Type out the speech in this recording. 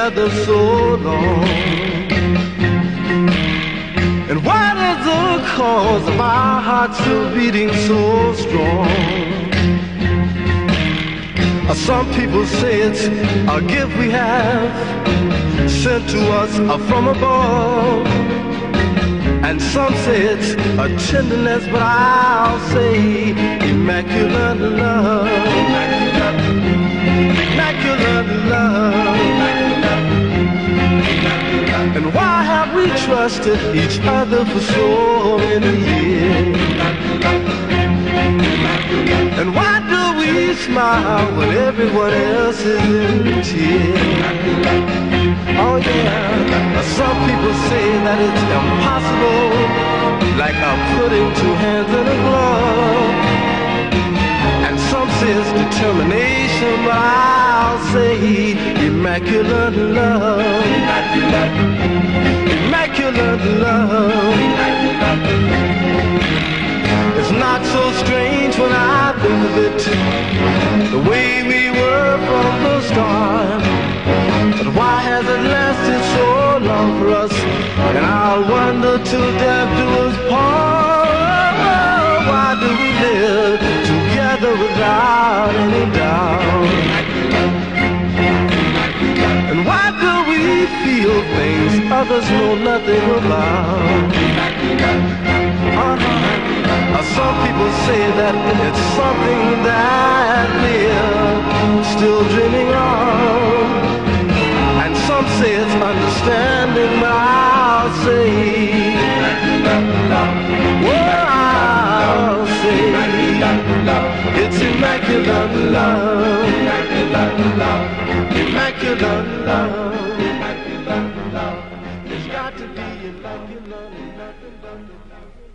together so long? And what is the cause of our hearts still beating so strong? Some people say it's a gift we have sent to us from above, and some say it's a tenderness, but I'll say immaculate love. Immaculate love. And why have we trusted each other for so many years? And why do we smile when everyone else is in tears? Oh yeah, some people say that it's impossible, like putting two hands in a glove. And some say it's determination, but I'll say immaculate love. Immaculate love. It's not so strange when I think of it, the way we were from the start. But why has it lasted so long for us? And I'll wonder till death do us part. Why do we live together without any doubt? And why do we feel things others know nothing about? Some people say that it's something that we're still dreaming of, and some say it's understanding, but I'll say, I'll say it's immaculate love. Immaculate love. It's got to be immaculate.